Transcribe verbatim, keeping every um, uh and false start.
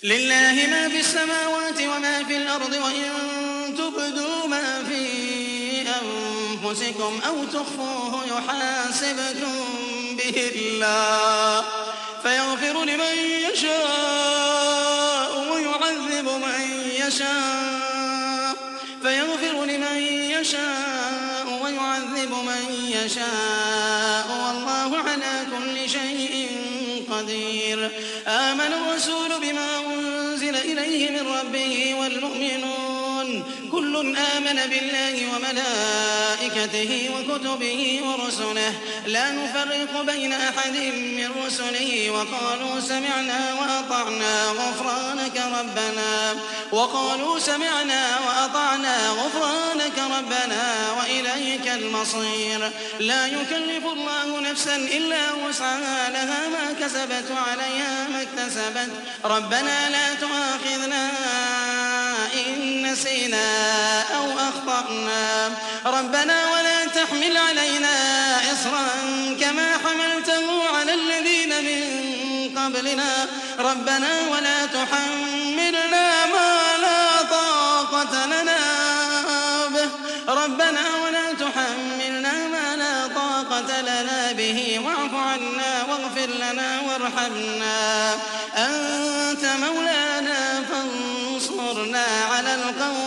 لله ما في السماوات وما في الأرض وإن تبدوا ما في أنفسكم أو تخفوه يحاسبكم به الله فيغفر لمن يشاء ويعذب من يشاء فيغفر لمن يشاء ويعذب من يشاء والله على كل شيء قدير. آمن الرسول بما أنزل إليه من ربه والمؤمنون كل آمن بالله وملائكته وكتبه ورسله لا نفرق بين أحد من رسله وقالوا سمعنا وأطعنا غفرانك ربنا وقالوا سمعنا وأطعنا غفرانك ربنا وإليك المصير. لا يكلف الله نفسا إلا وسعها لها ما كسبت وعليها ما اكتسبت ربنا لا تؤاخذنا إن نسينا أو أخطأنا ربنا ولا تحمل علينا إصرا كما حملته على الذين من قبلنا ربنا ولا تحملنا ما لا طاقة لنا به ربنا ولا تحملنا ما لا طاقة لنا به واعف عنا واغفر لنا وارحمنا أنت مولانا فانصرنا على القوم